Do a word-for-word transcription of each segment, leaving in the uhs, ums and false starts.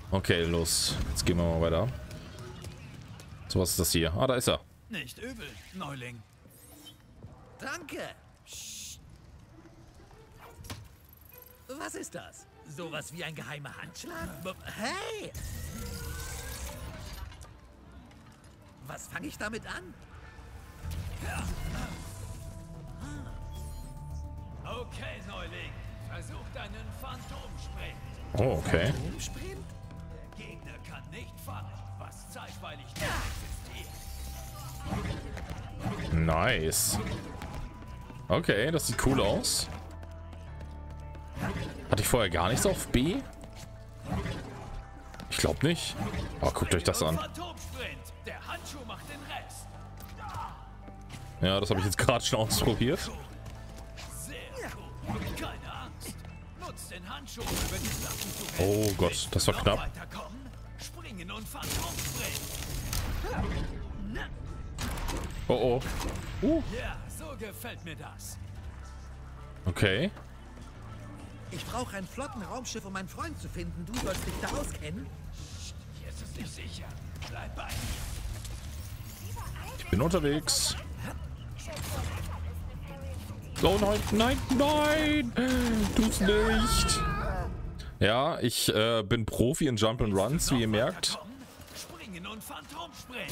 Okay, los. Jetzt gehen wir mal weiter. So, was ist das hier? Ah, da ist er. Nicht übel, Neuling. Danke. Psst. Was ist das? Sowas wie ein geheimer Handschlag? B- Hey! Was fange ich damit an? Okay, Neuling. Versuch deinen Phantomsprint. Oh, okay. Umsprint? Der Gegner kann nicht fallen, was zeitweilig nicht existiert. Nice. Okay, das sieht cool aus. Hatte ich vorher gar nichts auf B? Ich glaube nicht. Aber guckt euch das an. Phantomsprint. Der Handschuh macht den Rest. Ja, das habe ich jetzt gerade schon ausprobiert. Sehr cool. Keine Angst. Nutzt den Handschuh, um über die Sachen zu rennen. Oh Gott, das war Noch knapp. weiterkommen, springen und Phantomsprint. Oh oh. Uh, Ja, so gefällt mir das. okay. Ich brauche ein Flottenraumschiff, um meinen Freund zu finden. Du sollst dich da auskennen. Hier ist es nicht sicher. Bleib bei mir. Ich bin unterwegs. Oh nein, nein, nein! Tu's nicht! Ja, ich äh, bin Profi in Jump and Runs, wie ihr merkt. Springen und Phantomsprint.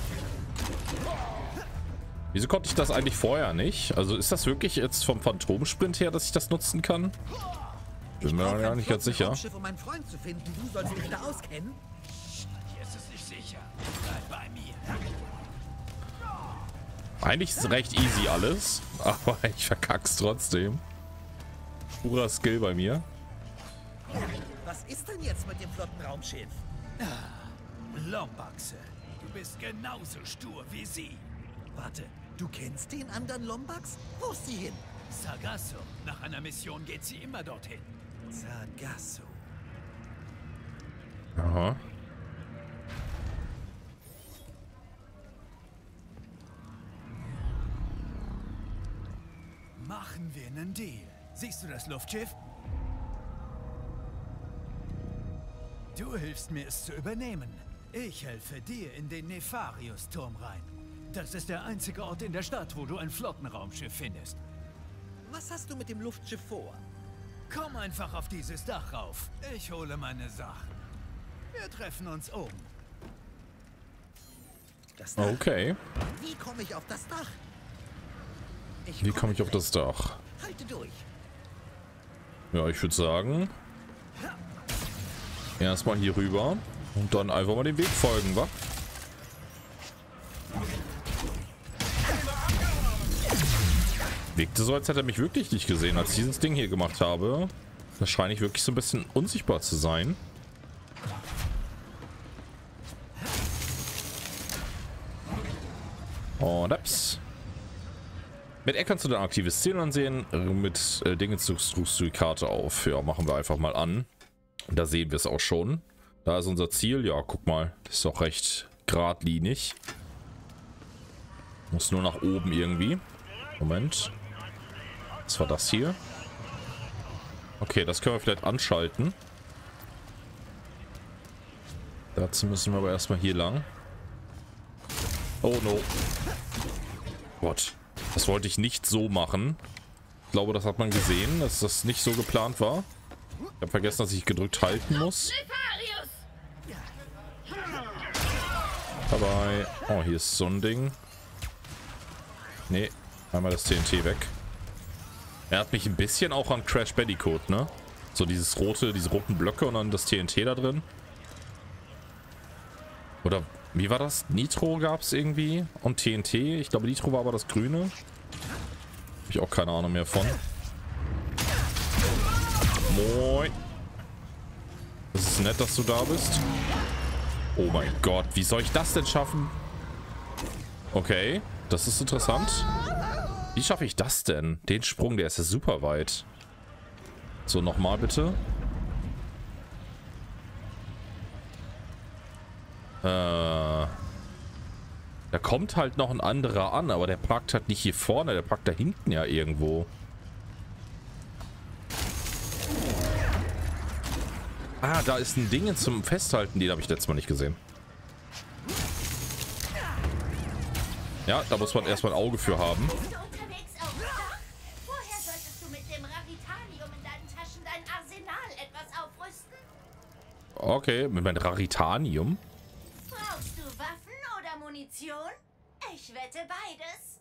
Wieso konnte ich das eigentlich vorher nicht? Also ist das wirklich jetzt vom Phantomsprint her, dass ich das nutzen kann? Bin mir ja nicht ganz sicher. Um meinen Freund zu finden. Du sollst dich da auskennen. Hier ist es nicht sicher. Bleib bei mir. Eigentlich ist es recht easy alles, aber ich verkack's trotzdem. Purer Skill bei mir. Was ist denn jetzt mit dem Flottenraumschiff? Lombaxe, du bist genauso stur wie sie. Warte, du kennst den anderen Lombax? Wo ist sie hin? Sargasso, nach einer Mission geht sie immer dorthin. Sargasso. Aha. Machen wir einen Deal. Siehst du das Luftschiff? Du hilfst mir, es zu übernehmen. Ich helfe dir in den Nefarius-Turm rein. Das ist der einzige Ort in der Stadt, wo du ein Flottenraumschiff findest. Was hast du mit dem Luftschiff vor? Komm einfach auf dieses Dach rauf. Ich hole meine Sachen. Wir treffen uns oben. Das Dach. Okay. Wie komme ich auf das Dach? Wie komme ich auf das Dach? Halte durch. Ja, ich würde sagen, erstmal hier rüber und dann einfach mal dem Weg folgen, wa? Wirkte so, als hätte er mich wirklich nicht gesehen, als ich dieses Ding hier gemacht habe. Da scheine ich wirklich so ein bisschen unsichtbar zu sein. Und ups. Mit R kannst du dann aktives Ziel ansehen. Mit äh, Dingen suchst du die Karte auf. Ja, machen wir einfach mal an. Da sehen wir es auch schon. Da ist unser Ziel. Ja, guck mal. Das ist auch recht geradlinig. Muss nur nach oben irgendwie. Moment. Was war das hier? Okay, das können wir vielleicht anschalten. Dazu müssen wir aber erstmal hier lang. Oh no. Gott. Das wollte ich nicht so machen. Ich glaube, das hat man gesehen, dass das nicht so geplant war. Ich habe vergessen, dass ich gedrückt halten muss. Dabei. Oh, hier ist so ein Ding. Nee, einmal das T N T weg. Er hat mich ein bisschen auch an Crash Bandicoot, ne? So dieses rote, diese roten Blöcke und dann das T N T da drin. Oder wie war das? Nitro gab es irgendwie und T N T. Ich glaube, Nitro war aber das Grüne. Habe ich auch keine Ahnung mehr von. Moin. Es ist nett, dass du da bist. Oh mein Gott, wie soll ich das denn schaffen? Okay, das ist interessant. Wie schaffe ich das denn? Den Sprung, der ist ja super weit. So, nochmal bitte. Äh, da kommt halt noch ein anderer an, aber der parkt halt nicht hier vorne, der parkt da hinten ja irgendwo. Ah, da ist ein Ding zum Festhalten. Den habe ich letztes Mal nicht gesehen. Ja, da muss man erstmal ein Auge für haben. Bist du unterwegs auf dem Dach? Woher solltest du mit dem Raritanium in deinen Taschen dein Arsenal etwas aufrüsten? Okay, mit meinem Raritanium. Brauchst du Waffen oder Munition? Ich wette beides.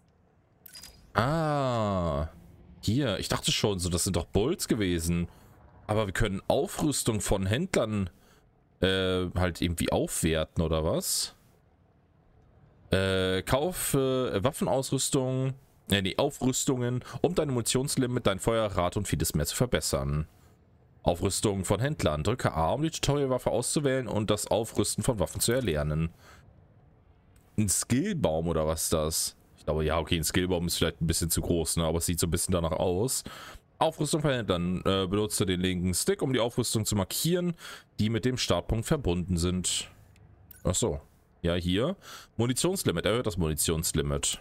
Ah, hier. Ich dachte schon, so das sind doch Bolts gewesen. Aber wir können Aufrüstung von Händlern äh, halt irgendwie aufwerten, oder was? Äh, kauf äh, Waffenausrüstung, äh, nee, Aufrüstungen, um deine Munitionslimit, dein Feuerrate und vieles mehr zu verbessern. Aufrüstung von Händlern. Drücke A, um die Tutorialwaffe auszuwählen und das Aufrüsten von Waffen zu erlernen. Ein Skillbaum oder was ist das? Ich glaube, ja, okay, ein Skillbaum ist vielleicht ein bisschen zu groß, ne? Aber es sieht so ein bisschen danach aus. Aufrüstung von Händlern. Äh, benutze den linken Stick, um die Aufrüstung zu markieren, die mit dem Startpunkt verbunden sind. Ach so. Ja, hier. Munitionslimit. Erhöht das Munitionslimit.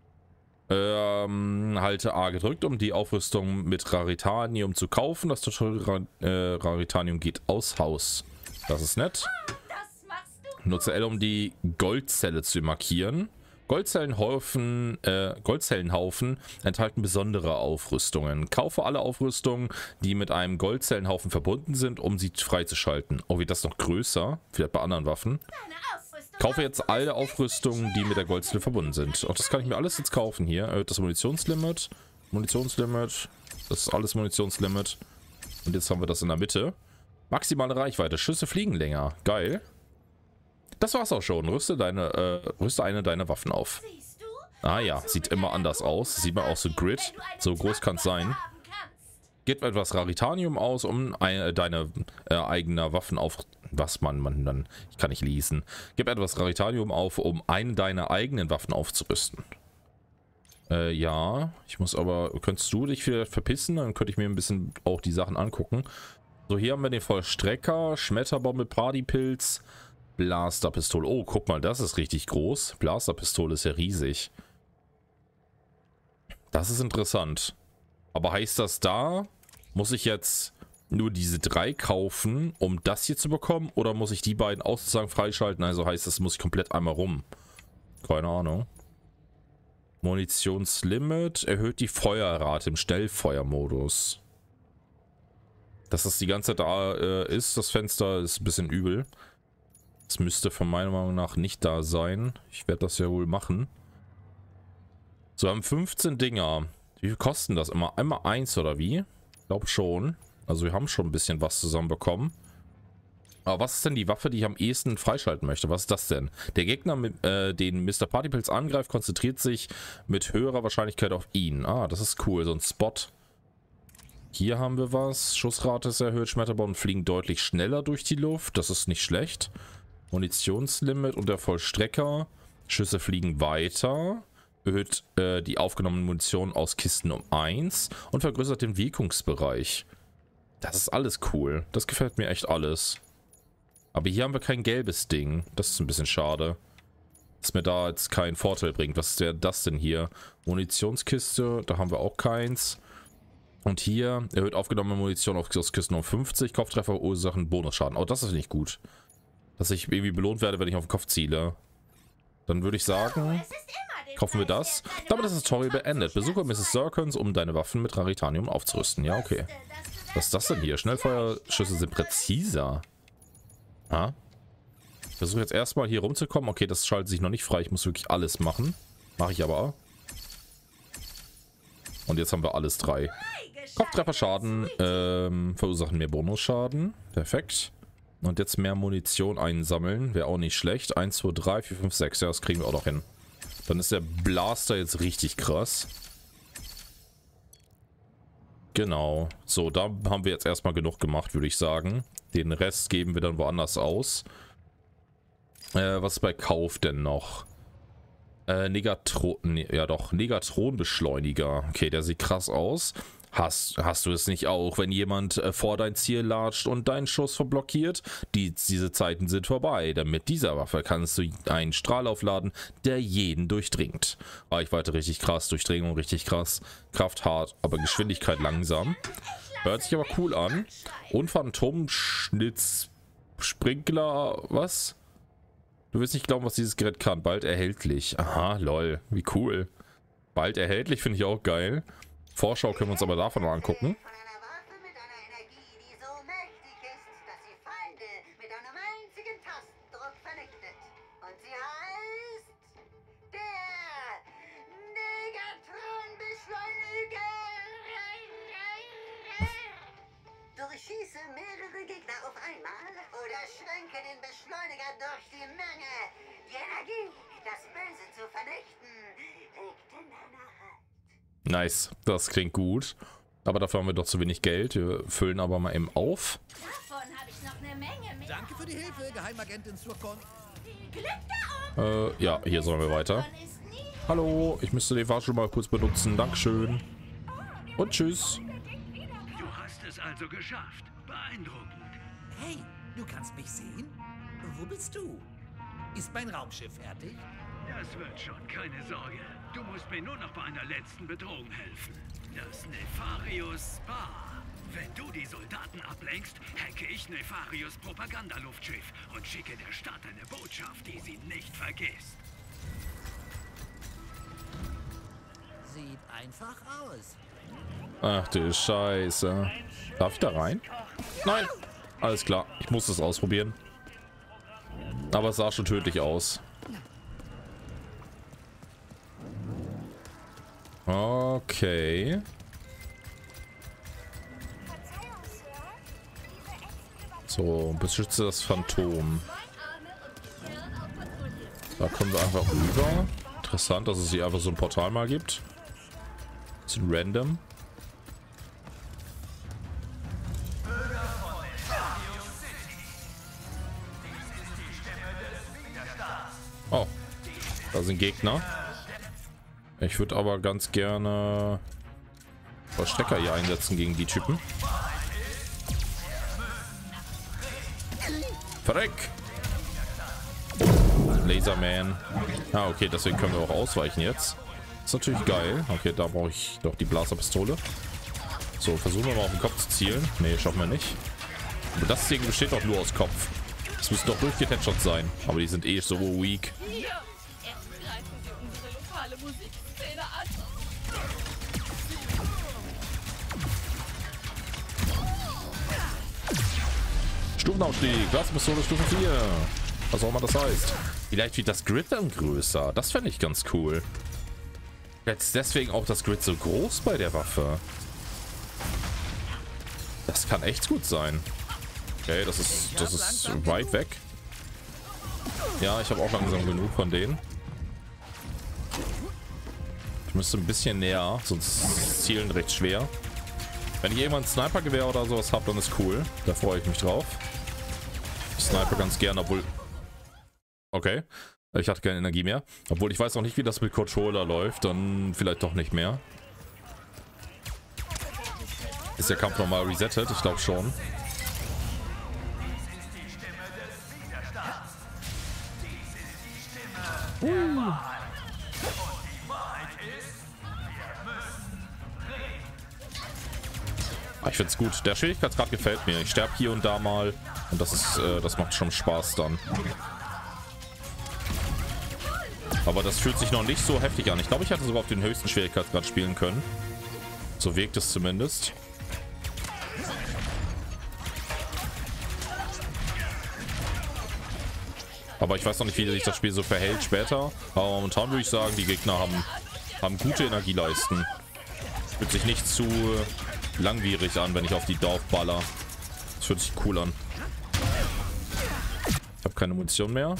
Ähm, halte A gedrückt, um die Aufrüstung mit Raritanium zu kaufen. Das Tutorial äh, Raritanium geht aus Haus. Das ist nett. Das machst du. Nutze L, um die Goldzelle zu markieren. Goldzellenhaufen, äh, Goldzellenhaufen enthalten besondere Aufrüstungen. Kaufe alle Aufrüstungen, die mit einem Goldzellenhaufen verbunden sind, um sie freizuschalten. Oh, wie das noch größer? Vielleicht bei anderen Waffen. Deine Ausrüstung Kaufe jetzt alle Aufrüstungen, die mit der Goldzelle verbunden sind. Auch das kann ich mir alles jetzt kaufen hier. Erhöht das Munitionslimit. Munitionslimit. Das ist alles Munitionslimit. Und jetzt haben wir das in der Mitte. Maximale Reichweite. Schüsse fliegen länger. Geil. Das war's auch schon. Rüste deine, äh, rüste eine deiner Waffen auf. Siehst du? Ah ja, sieht immer anders aus. Sieht man auch so Grid. So groß kann es sein. Gib etwas Raritanium aus, um eine, deine äh, eigene Waffen auf... Was man, man dann... Ich kann nicht lesen. Gib etwas Raritanium auf, um eine deiner eigenen Waffen aufzurüsten. Äh, ja. Ich muss aber... Könntest du dich vielleicht verpissen? Dann könnte ich mir ein bisschen auch die Sachen angucken. So, hier haben wir den Vollstrecker. Schmetterbombe, Partypilz. Blasterpistole. Oh, guck mal, das ist richtig groß. Blasterpistole ist ja riesig. Das ist interessant. Aber heißt das da, muss ich jetzt nur diese drei kaufen, um das hier zu bekommen? Oder muss ich die beiden auch sozusagen freischalten? Also heißt das, muss ich komplett einmal rum. Keine Ahnung. Munitionslimit erhöht die Feuerrate im Schnellfeuermodus. Dass das die ganze Zeit da äh, ist, das Fenster, ist ein bisschen übel. Das müsste von meiner Meinung nach nicht da sein. Ich werde das ja wohl machen. So, wir haben fünfzehn Dinger. Wie viel kosten das immer? Einmal eins oder wie? Ich glaube schon. Also wir haben schon ein bisschen was zusammenbekommen. Aber was ist denn die Waffe, die ich am ehesten freischalten möchte? Was ist das denn? Der Gegner, mit, äh, den Mister Partypilz angreift, konzentriert sich mit höherer Wahrscheinlichkeit auf ihn. Ah, das ist cool. So ein Spot. Hier haben wir was. Schussrate ist erhöht. Schmetterbomben fliegen deutlich schneller durch die Luft. Das ist nicht schlecht. Munitionslimit und der Vollstrecker. Schüsse fliegen weiter. Erhöht äh, die aufgenommene Munition aus Kisten um eins und vergrößert den Wirkungsbereich. Das ist alles cool. Das gefällt mir echt alles. Aber hier haben wir kein gelbes Ding. Das ist ein bisschen schade. Dass mir da jetzt keinen Vorteil bringt. Was ist der, das denn hier? Munitionskiste, da haben wir auch keins. Und hier erhöht aufgenommene Munition auf Kisten um fünfzig. Kopftreffer ursachen Bonusschaden. Oh, das ist nicht gut. Dass ich irgendwie belohnt werde, wenn ich auf den Kopf ziele. Dann würde ich sagen, kaufen wir das. Damit ist das Tutorial beendet. Besuche Misses Zirkons, um deine Waffen mit Raritanium aufzurüsten. Ja, okay. Was ist das denn hier? Schnellfeuerschüsse sind präziser. Ah. Ich versuche jetzt erstmal hier rumzukommen. Okay, das schaltet sich noch nicht frei. Ich muss wirklich alles machen. Mache ich aber auch. Und jetzt haben wir alles drei. Kopftrefferschaden ähm, verursachen mehr Bonusschaden. Perfekt. Und jetzt mehr Munition einsammeln. Wäre auch nicht schlecht. eins, zwei, drei, vier, fünf, sechs. Ja, das kriegen wir auch noch hin. Dann ist der Blaster jetzt richtig krass. Genau. So, da haben wir jetzt erstmal genug gemacht, würde ich sagen. Den Rest geben wir dann woanders aus. Äh, was ist bei Kauf denn noch? Äh, Negatron... Ne, ja doch, Negatronbeschleuniger. Okay, der sieht krass aus. Hast, hast du es nicht auch, wenn jemand äh, vor dein Ziel latscht und deinen Schuss verblockiert? Die, diese Zeiten sind vorbei. Denn mit dieser Waffe kannst du einen Strahl aufladen, der jeden durchdringt. Reichweite richtig krass, Durchdringung richtig krass, Kraft hart, aber Geschwindigkeit langsam. Hört sich aber cool an. Und Phantomschnur Blitzsprinkler, was? Du wirst nicht glauben, was dieses Gerät kann. Bald erhältlich. Aha, lol. Wie cool. Bald erhältlich finde ich auch geil. Vorschau können wir uns aber davon mal angucken. Durchschieße mehrere Gegner auf einmal oder schränke den Beschleuniger durch die Menge. Die Energie, das Böse zu vernichten, liegt in deiner Hand. Nice, das klingt gut. Aber dafür haben wir doch zu wenig Geld. Wir füllen aber mal eben auf. Davon habe ich noch eine Menge mehr. Danke für die Hilfe, Geheimagentin Surkon. Glück da oben. Äh, ja, hier sollen wir weiter. Hallo, ich müsste den Fahrstuhl mal kurz benutzen. Dankeschön. Und tschüss. Du hast es also geschafft. Beeindruckend. Hey, du kannst mich sehen? Wo bist du? Ist mein Raumschiff fertig? Das wird schon, keine Sorge. Du musst mir nur noch bei einer letzten Bedrohung helfen. Das Nefarius Spar. Wenn du die Soldaten ablenkst, hacke ich Nefarius Propagandaluftschiff und schicke der Stadt eine Botschaft, die sie nicht vergisst. Sieht einfach aus. Ach du Scheiße. Darf ich da rein? Nein. Alles klar, ich muss das ausprobieren. Aber es sah schon tödlich aus. Okay. So, beschütze das Phantom. Da kommen wir einfach rüber. Interessant, dass es hier einfach so ein Portal mal gibt. Bisschen random. Oh, da sind Gegner. Ich würde aber ganz gerne Verstecker hier einsetzen gegen die Typen. Verreck! Laserman. Ah, okay, deswegen können wir auch ausweichen jetzt. Ist natürlich geil. Okay, da brauche ich doch die Blasterpistole. So, versuchen wir mal auf den Kopf zu zielen. Ne, schaffen wir nicht. Aber das Ding besteht doch nur aus Kopf. Das müssen doch durchgetatschert sein. Aber die sind eh so weak. Hier, erst greifen Sie unsere lokale Musikszene an. Stufenaufstieg. Blasterpistole Stufe vier. Was auch immer das heißt. Vielleicht wird das Grid dann größer. Das fände ich ganz cool. Jetzt deswegen auch das Grid so groß bei der Waffe. Das kann echt gut sein. Okay, das ist, das ist weit weg. Ja, ich habe auch langsam genug von denen. Ich müsste ein bisschen näher, sonst ist Zielen recht schwer. Wenn ich irgendwann ein Snipergewehr oder sowas habe, dann ist cool. Da freue ich mich drauf. Ich sniper ganz gern, obwohl... Okay. Ich hatte keine Energie mehr. Obwohl ich weiß auch nicht, wie das mit Controller läuft. Dann vielleicht doch nicht mehr. Ist der Kampf nochmal resettet? Ich glaube schon. Uh. Ich finde es gut. Der Schwierigkeitsgrad gefällt mir. Ich sterbe hier und da mal. Und das ist, äh, das macht schon Spaß dann. Aber das fühlt sich noch nicht so heftig an. Ich glaube, ich hätte sogar auf den höchsten Schwierigkeitsgrad spielen können. So wirkt es zumindest. Aber ich weiß noch nicht, wie sich das Spiel so verhält später. Aber momentan würde ich sagen, die Gegner haben, haben gute Energieleisten. Fühlt sich nicht zu langwierig an, wenn ich auf die Dorf baller. Das fühlt sich cool an. Ich habe keine Munition mehr.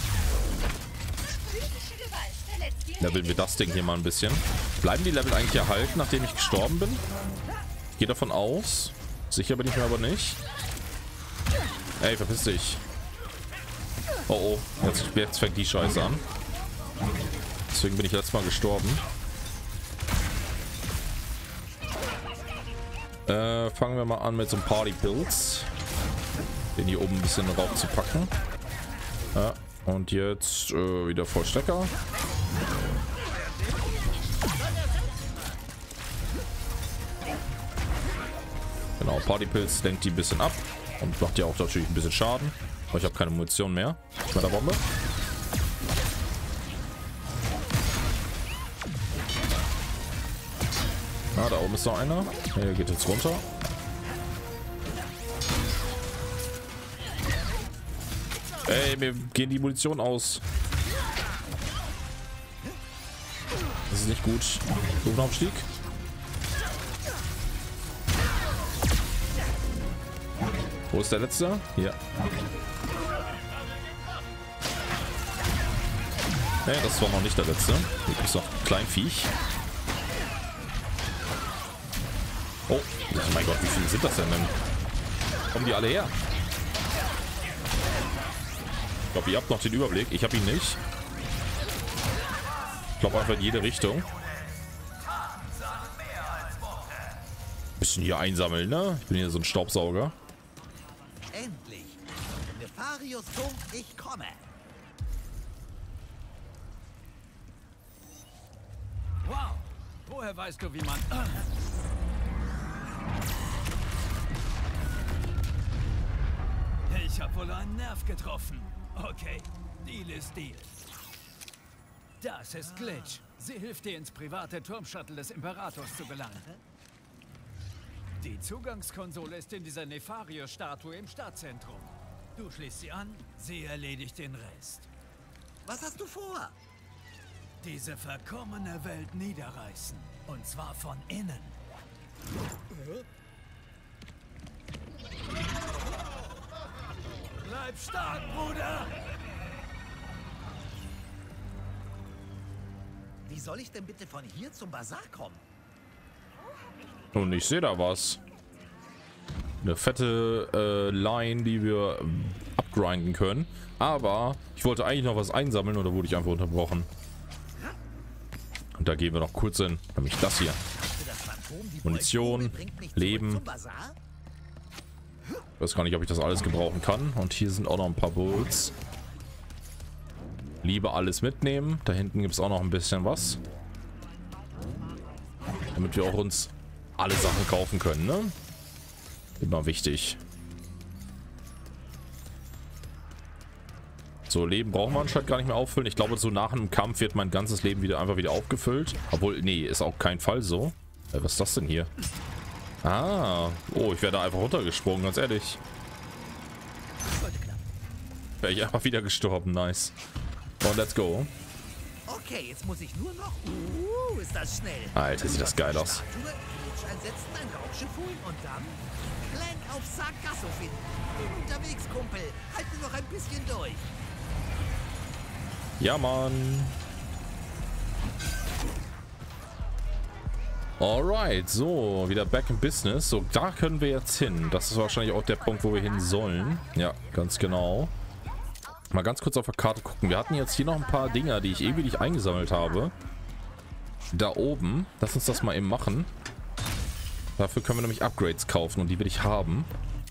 Leveln wir das Ding hier mal ein bisschen. Bleiben die Level eigentlich erhalten, nachdem ich gestorben bin? Ich gehe davon aus. Sicher bin ich mir aber nicht. Ey, verpiss dich. Oh oh, jetzt, jetzt fängt die Scheiße an. Deswegen bin ich letztes Mal gestorben. Äh, fangen wir mal an mit so einem Partypilz. Den hier oben ein bisschen rauf zu packen. Ja, und jetzt äh, wieder Vollstrecker. Genau, Partypilz lenkt die ein bisschen ab. Und macht ja auch natürlich ein bisschen Schaden. Aber ich habe keine Munition mehr. Mit der Bombe. Ah, da oben ist noch einer. Der geht jetzt runter. Ey, mir gehen die Munition aus. Das ist nicht gut. Luftaufstieg. Wo ist der letzte? Hier. Nee, das war noch nicht der letzte. Hier gibt es noch ein Kleinviech. Oh, oh mein Gott, wie viele sind das denn denn? Kommen die alle her? Ich glaube, ihr habt noch den Überblick. Ich habe ihn nicht. Ich glaube einfach in jede Richtung. Bisschen hier einsammeln, ne? Ich bin hier so ein Staubsauger. Endlich! Nefarius Turm, ich komme! Wow! Woher weißt du, wie man... Ich habe wohl einen Nerv getroffen. Okay, Deal ist Deal. Das ist Glitch. Sie hilft dir, ins private Turmshuttle des Imperators zu gelangen. Die Zugangskonsole ist in dieser Nefarius-Statue im Stadtzentrum. Du schließt sie an, sie erledigt den Rest. Was hast du vor? Diese verkommene Welt niederreißen. Und zwar von innen. Bleib stark, Bruder! Wie soll ich denn bitte von hier zum Bazar kommen? Und ich sehe da was. Eine fette äh, Line, die wir ähm, abgrinden können. Aber ich wollte eigentlich noch was einsammeln und da wurde ich einfach unterbrochen. Und da gehen wir noch kurz hin. Nämlich das hier. Munition, Leben. Ich weiß gar nicht, ob ich das alles gebrauchen kann. Und hier sind auch noch ein paar Bolts. Lieber alles mitnehmen. Da hinten gibt es auch noch ein bisschen was. Damit wir auch uns alle Sachen kaufen können, ne? Immer wichtig. So, Leben brauchen wir anscheinend gar nicht mehr auffüllen. Ich glaube, so nach einem Kampf wird mein ganzes Leben wieder einfach wieder aufgefüllt. Obwohl, nee, ist auch kein Fall so. Äh, was ist das denn hier? Ah, oh, ich wäre da einfach runtergesprungen, ganz ehrlich. Wäre ich einfach wieder gestorben, nice. Und let's go. Okay, jetzt muss ich nur noch... Uh, ist das schnell. Alter, sieht das geil aus. Einsetzen, ein Raumschiff holen und dann Plan auf Sargasso finden. Bin unterwegs, Kumpel. Halte noch ein bisschen durch. Ja, Mann. Alright, so, wieder back in business. So, da können wir jetzt hin. Das ist wahrscheinlich auch der Punkt, wo wir hin sollen. Ja, ganz genau. Mal ganz kurz auf der Karte gucken. Wir hatten jetzt hier noch ein paar Dinger, die ich ewig nicht eingesammelt habe. Da oben. Lass uns das mal eben machen. Dafür können wir nämlich Upgrades kaufen und die will ich haben.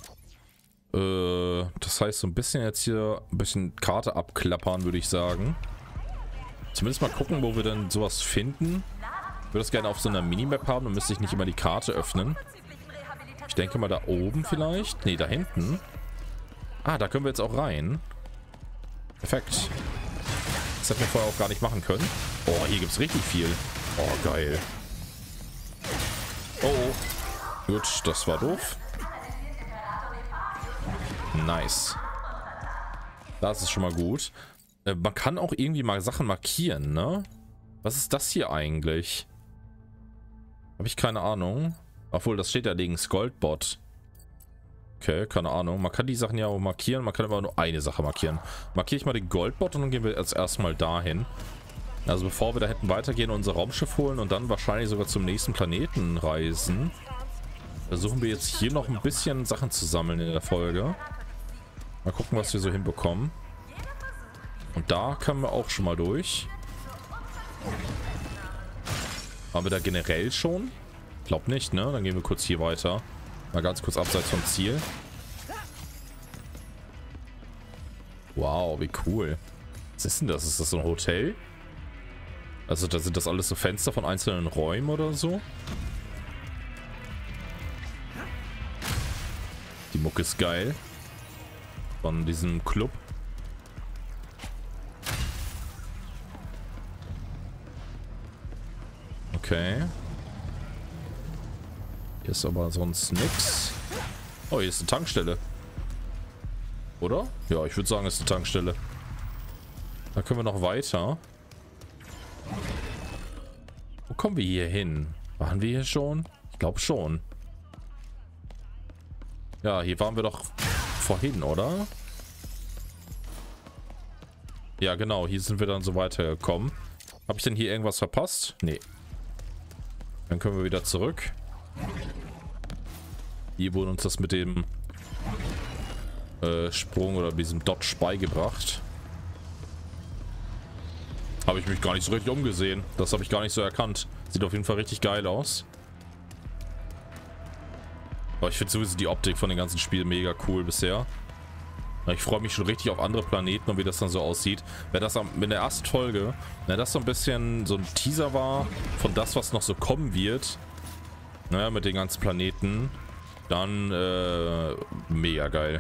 Äh, das heißt, so ein bisschen jetzt hier ein bisschen Karte abklappern, würde ich sagen. Zumindest mal gucken, wo wir denn sowas finden. Ich würde das gerne auf so einer Minimap haben, dann müsste ich nicht immer die Karte öffnen. Ich denke mal da oben vielleicht. Ne, da hinten. Ah, da können wir jetzt auch rein. Perfekt. Das hätten wir vorher auch gar nicht machen können. Oh, hier gibt es richtig viel. Oh, geil. Oh, oh. Gut, das war doof. Nice. Das ist schon mal gut. Äh, man kann auch irgendwie mal Sachen markieren, ne? Was ist das hier eigentlich? Habe ich keine Ahnung. Obwohl, das steht ja links. Goldbot. Okay, keine Ahnung. Man kann die Sachen ja auch markieren. Man kann aber nur eine Sache markieren. Markiere ich mal den Goldbot und dann gehen wir jetzt erstmal dahin. Also bevor wir da hätten weitergehen, unser Raumschiff holen und dann wahrscheinlich sogar zum nächsten Planeten reisen, versuchen wir jetzt hier noch ein bisschen Sachen zu sammeln in der Folge. Mal gucken, was wir so hinbekommen. Und da können wir auch schon mal durch. Haben wir da generell schon? Glaub nicht, ne? Dann gehen wir kurz hier weiter. Mal ganz kurz abseits vom Ziel. Wow, wie cool. Was ist denn das? Ist das so ein Hotel? Also da sind das alles so Fenster von einzelnen Räumen oder so? Die Mucke ist geil. Von diesem Club. Okay. Hier ist aber sonst nix. Oh, hier ist eine Tankstelle. Oder? Ja, ich würde sagen, es ist eine Tankstelle. Da können wir noch weiter. Wo kommen wir hier hin? Waren wir hier schon? Ich glaube schon. Ja, hier waren wir doch vorhin, oder? Ja, genau. Hier sind wir dann so weitergekommen. Habe ich denn hier irgendwas verpasst? Nee. Dann können wir wieder zurück. Hier wurde uns das mit dem äh, Sprung oder diesem Dodge beigebracht. Habe ich mich gar nicht so richtig umgesehen. Das habe ich gar nicht so erkannt. Sieht auf jeden Fall richtig geil aus. Aber ich finde sowieso die Optik von den ganzen Spielen mega cool bisher. Ich freue mich schon richtig auf andere Planeten und wie das dann so aussieht. Wenn das am, in der ersten Folge, wenn das so ein bisschen so ein Teaser war von das, was noch so kommen wird, naja, mit den ganzen Planeten, dann äh, mega geil.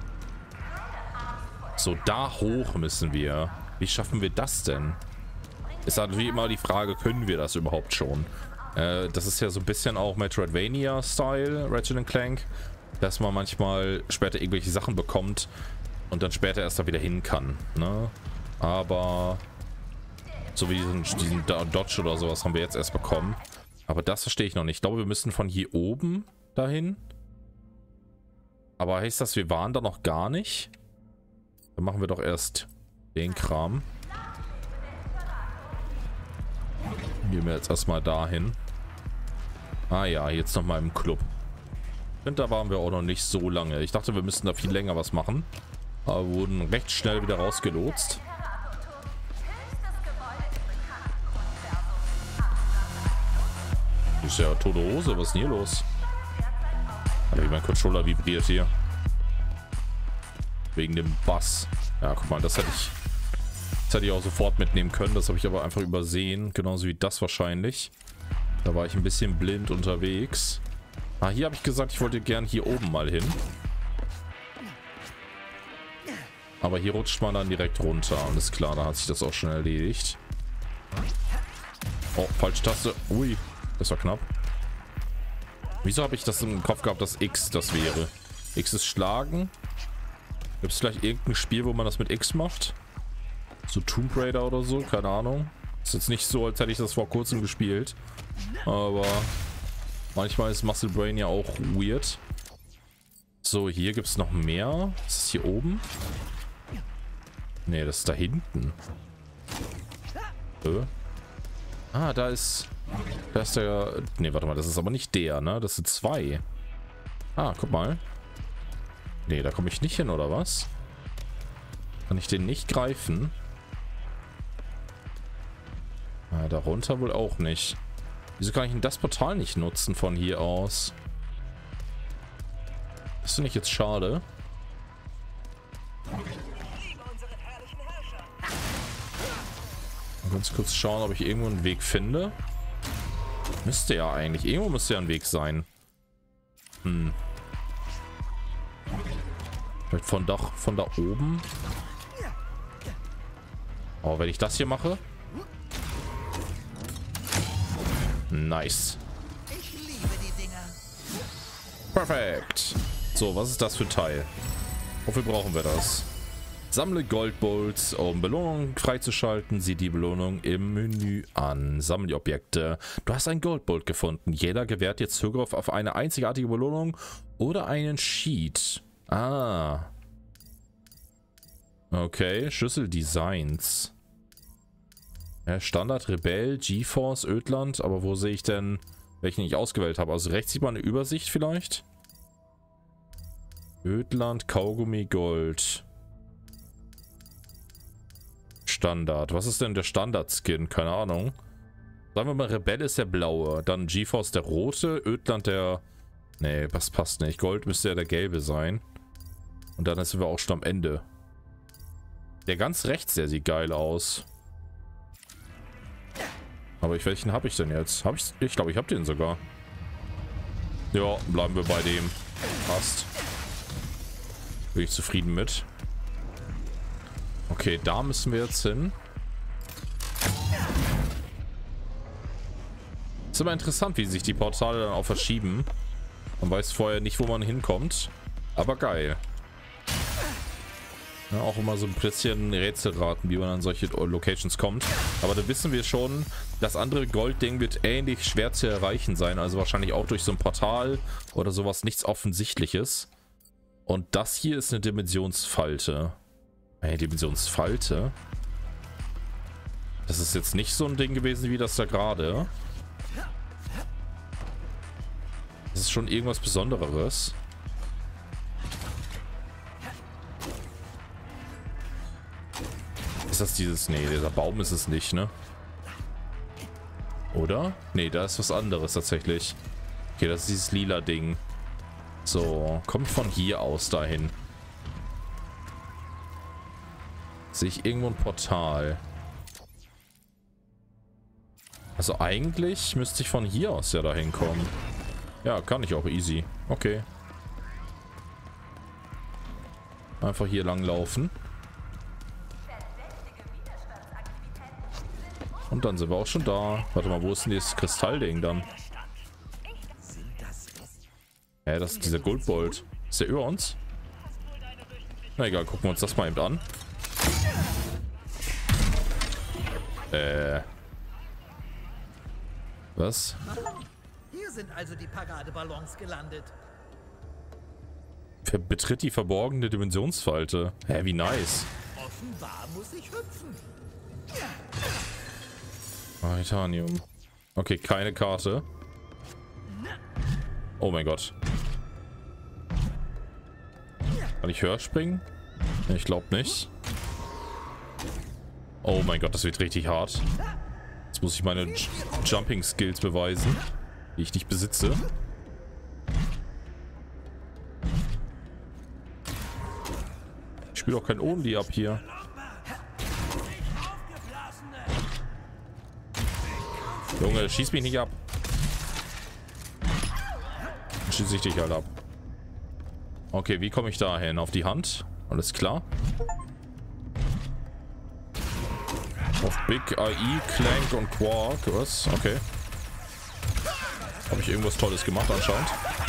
So, da hoch müssen wir. Wie schaffen wir das denn? Ist halt wie immer die Frage, können wir das überhaupt schon? Äh, das ist ja so ein bisschen auch Metroidvania-Style, Ratchet and Clank, dass man manchmal später irgendwelche Sachen bekommt und dann später erst da wieder hin kann, ne? Aber so wie diesen, diesen Dodge oder sowas haben wir jetzt erst bekommen. Aber das verstehe ich noch nicht. Ich glaube, wir müssen von hier oben dahin. Aber heißt das, wir waren da noch gar nicht? Dann machen wir doch erst den Kram. Gehen wir jetzt erstmal dahin. Ah ja, jetzt nochmal im Club. Und da waren wir auch noch nicht so lange. Ich dachte, wir müssten da viel länger was machen. Aber wir wurden recht schnell wieder rausgelotst. Das ist ja tote Hose. Was ist denn hier los? Alter, wie mein Controller vibriert hier. Wegen dem Bass. Ja, guck mal, das hätte ich... Das hätte ich auch sofort mitnehmen können. Das habe ich aber einfach übersehen. Genauso wie das wahrscheinlich. Da war ich ein bisschen blind unterwegs. Ah, hier habe ich gesagt, ich wollte gern hier oben mal hin. Aber hier rutscht man dann direkt runter. Alles klar, da hat sich das auch schon erledigt. Oh, falsche Taste. Ui, das war knapp. Wieso habe ich das im Kopf gehabt, dass X das wäre? X ist schlagen. Gibt es vielleicht irgendein Spiel, wo man das mit X macht? So Tomb Raider oder so? Keine Ahnung. Ist jetzt nicht so, als hätte ich das vor kurzem gespielt. Aber manchmal ist Muscle Brain ja auch weird. So, hier gibt es noch mehr. Ist das hier oben? Ne, das ist da hinten. Äh. Ah, da ist... Da ist der... Ne, warte mal, das ist aber nicht der, ne? Das sind zwei. Ah, guck mal. Ne, da komme ich nicht hin, oder was? Kann ich den nicht greifen? Ah, darunter wohl auch nicht. Wieso kann ich denn das Portal nicht nutzen von hier aus? Das finde ich jetzt schade. Mal ganz kurz schauen, ob ich irgendwo einen Weg finde. Müsste ja eigentlich. Irgendwo müsste ja ein Weg sein. Hm. Vielleicht von, doch, von da oben. Oh, wenn ich das hier mache. Nice. Ich liebe die Dinger. Perfekt. So, was ist das für ein Teil? Wofür brauchen wir das? Sammle Goldbolts, um Belohnungen freizuschalten. Sieh die Belohnung im Menü an. Sammle die Objekte. Du hast ein Goldbolt gefunden. Jeder gewährt jetzt Zugriff auf eine einzigartige Belohnung oder einen Sheet. Ah. Okay, Schlüsseldesigns. Ja, Standard, Rebell, GeForce, Ödland. Aber wo sehe ich denn, welchen ich ausgewählt habe? Also rechts sieht man eine Übersicht vielleicht. Ödland, Kaugummi, Gold. Standard. Was ist denn der Standard-Skin? Keine Ahnung. Sagen wir mal, Rebell ist der blaue. Dann GeForce der rote. Ödland der... Nee, das passt nicht. Gold müsste ja der gelbe sein. Und dann sind wir auch schon am Ende. Der ganz rechts, der sieht geil aus. Aber ich, welchen habe ich denn jetzt? Hab ich ich glaube, ich habe den sogar. Ja, bleiben wir bei dem. Passt. Bin ich zufrieden mit. Okay, da müssen wir jetzt hin. Ist aber interessant, wie sich die Portale dann auch verschieben. Man weiß vorher nicht, wo man hinkommt. Aber geil. Ja, auch immer so ein bisschen Rätselraten, wie man an solche Locations kommt. Aber da wissen wir schon, das andere Goldding wird ähnlich schwer zu erreichen sein. Also wahrscheinlich auch durch so ein Portal oder sowas, nichts Offensichtliches. Und das hier ist eine Dimensionsfalte. Eine Dimensionsfalte? Das ist jetzt nicht so ein Ding gewesen wie das da gerade. Das ist schon irgendwas Besonderes. Ist das dieses... Nee, dieser Baum ist es nicht, ne? Oder? Nee, da ist was anderes tatsächlich. Okay, das ist dieses lila Ding. So, kommt von hier aus dahin. Sehe ich irgendwo ein Portal? Also eigentlich müsste ich von hier aus ja dahin kommen. Ja, kann ich auch easy. Okay. Einfach hier lang laufen. Und dann sind wir auch schon da. Warte mal, wo ist denn dieses Kristallding dann? Ja, das ist dieser Goldbolt. Ist der über uns? Na egal, gucken wir uns das mal eben an. Äh. Was? Hier sind also die Paradeballons gelandet. Wer betritt die verborgene Dimensionsfalte? Hä, wie nice. Offenbar muss ich hüpfen. Maritanium. Okay, keine Karte. Oh mein Gott. Kann ich höher springen? Ich glaube nicht. Oh mein Gott, das wird richtig hart. Jetzt muss ich meine J Jumping Skills beweisen, die ich nicht besitze. Ich spiele auch kein Only ab hier. Junge, schieß mich nicht ab. Dann schieße ich dich halt ab. Okay, wie komme ich da hin? Auf die Hand? Alles klar. Auf Big A I, Clank und Quark. Was? Okay. Habe ich irgendwas Tolles gemacht anscheinend.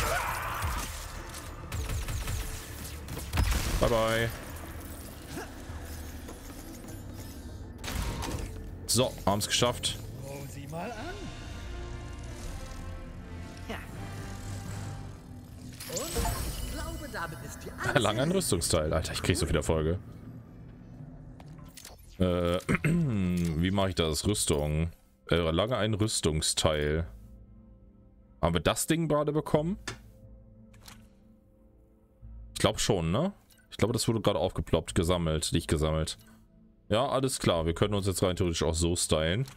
Bye bye. So, haben es geschafft. Mal an. Ja. Und ich glaube, damit ist die Lang ein Rüstungsteil. Alter, ich krieg so viel Erfolge. Äh, wie mache ich das? Rüstung. Äh, lange ein Rüstungsteil. Haben wir das Ding gerade bekommen? Ich glaube schon, ne? Ich glaube, das wurde gerade aufgeploppt, gesammelt, nicht gesammelt. Ja, alles klar. Wir können uns jetzt rein theoretisch auch so stylen.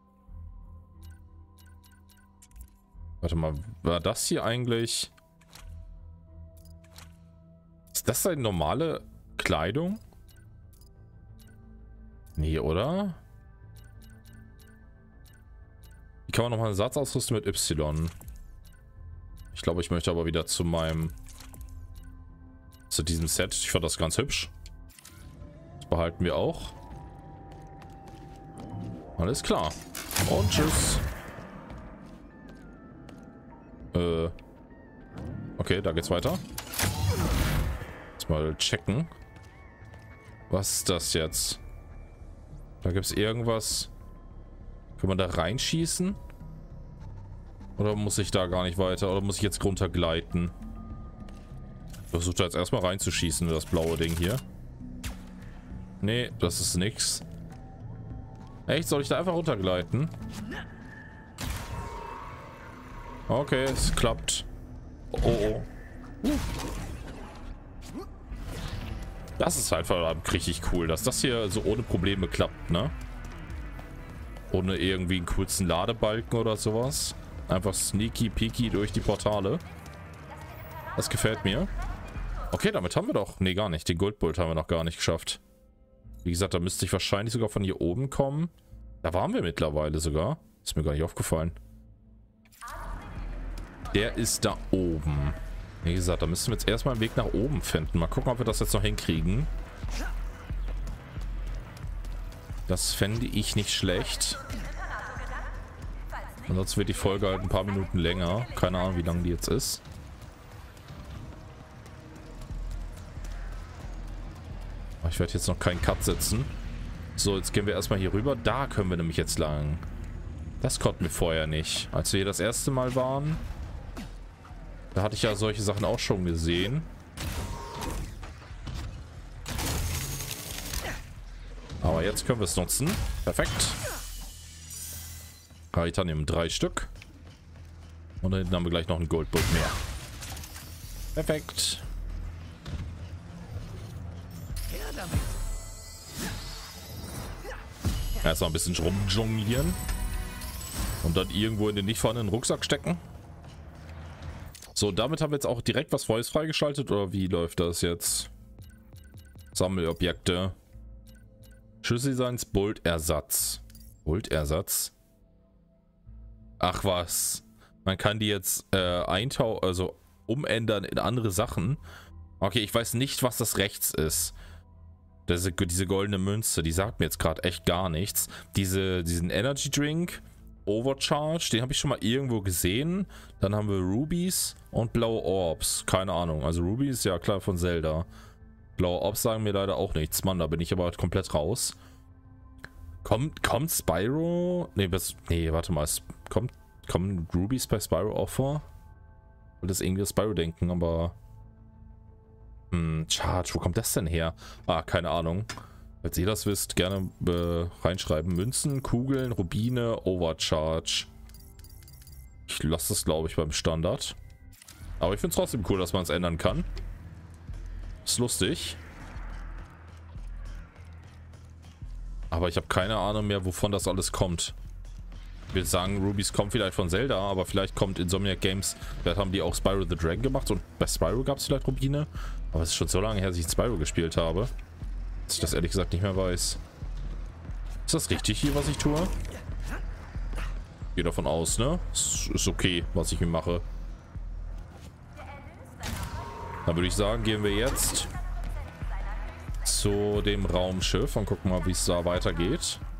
Warte mal, war das hier eigentlich... Ist das seine normale Kleidung? Nee, oder? Wie kann man nochmal einen Satz ausrüsten mit Y? Ich glaube, ich möchte aber wieder zu meinem... Zu diesem Set. Ich fand das ganz hübsch. Das behalten wir auch. Alles klar. Und tschüss. Äh. Okay, da geht's weiter. Jetzt mal checken. Was ist das jetzt? Da gibt es irgendwas. Kann man da reinschießen? Oder muss ich da gar nicht weiter? Oder muss ich jetzt runtergleiten? Ich versuche da jetzt erstmal reinzuschießen, das blaue Ding hier. Nee, das ist nix. Echt? Soll ich da einfach runtergleiten? Okay, es klappt. Oh, oh. Uh. Das ist halt verdammt richtig cool, dass das hier so ohne Probleme klappt, ne? Ohne irgendwie einen kurzen Ladebalken oder sowas. Einfach sneaky peaky durch die Portale. Das gefällt mir. Okay, damit haben wir doch... Nee, gar nicht. Den Goldbolt haben wir noch gar nicht geschafft. Wie gesagt, da müsste ich wahrscheinlich sogar von hier oben kommen. Da waren wir mittlerweile sogar. Ist mir gar nicht aufgefallen. Der ist da oben. Wie gesagt, da müssen wir jetzt erstmal einen Weg nach oben finden. Mal gucken, ob wir das jetzt noch hinkriegen. Das fände ich nicht schlecht. Ansonsten wird die Folge halt ein paar Minuten länger. Keine Ahnung, wie lang die jetzt ist. Ich werde jetzt noch keinen Cut setzen. So, jetzt gehen wir erstmal hier rüber. Da können wir nämlich jetzt lang. Das konnten wir vorher nicht. Als wir hier das erste Mal waren, da hatte ich ja solche Sachen auch schon gesehen. Aber jetzt können wir es nutzen. Perfekt. Raritanium drei Stück. Und da hinten haben wir gleich noch einen Goldbolt mehr. Perfekt. Erstmal ein bisschen rumjonglieren. Und dann irgendwo in den nicht vorhandenen Rucksack stecken. So, damit haben wir jetzt auch direkt was Neues freigeschaltet. Oder wie läuft das jetzt? Sammelobjekte. Schlüsseldesigns, Boltersatz. Boltersatz? Ach was. Man kann die jetzt äh, eintauchen, also umändern in andere Sachen. Okay, ich weiß nicht, was das rechts ist. Diese, diese goldene Münze, die sagt mir jetzt gerade echt gar nichts. Diese, diesen Energy Drink, Overcharge, den habe ich schon mal irgendwo gesehen. Dann haben wir Rubies und blaue Orbs. Keine Ahnung. Also Rubies, ja klar, von Zelda. Blaue Orbs sagen mir leider auch nichts. Mann, da bin ich aber komplett raus. Kommt, kommt Spyro? Nee, bis, nee, warte mal. Kommt, kommen Rubies bei Spyro auch vor? Ich will das irgendwie Spyro denken, aber... Hm, Charge, wo kommt das denn her? Ah, keine Ahnung. Falls ihr das wisst, gerne äh, reinschreiben. Münzen, Kugeln, Rubine, Overcharge. Ich lasse das, glaube ich, beim Standard. Aber ich finde es trotzdem cool, dass man es ändern kann. Ist lustig. Aber ich habe keine Ahnung mehr, wovon das alles kommt. Ich will sagen, Rubies kommt vielleicht von Zelda, aber vielleicht kommt Insomniac Games. Vielleicht haben die auch Spyro the Dragon gemacht und bei Spyro gab es vielleicht Rubine. Aber es ist schon so lange her, dass ich Spyro gespielt habe, dass ich das ehrlich gesagt nicht mehr weiß. Ist das richtig hier, was ich tue? Gehe davon aus, ne? Ist okay, was ich hier mache. Dann würde ich sagen, gehen wir jetzt zu dem Raumschiff und gucken mal, wie es da weitergeht.